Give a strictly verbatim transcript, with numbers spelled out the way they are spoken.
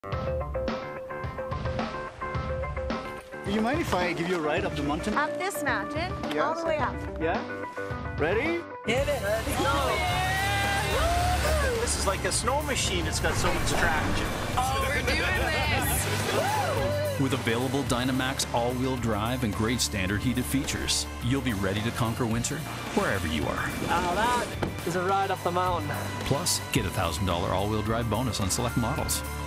Do you mind if I give you a ride up the mountain? Up this mountain, Yes. all the way up. Yeah? Ready? Hit it. Let's go. This is like a snow machine. It's got so much traction. Oh, we're doing this. With available Dynamax all-wheel drive and great standard heated features, you'll be ready to conquer winter wherever you are. Now that is a ride up the mountain. Plus, get a one thousand dollar all-wheel drive bonus on select models.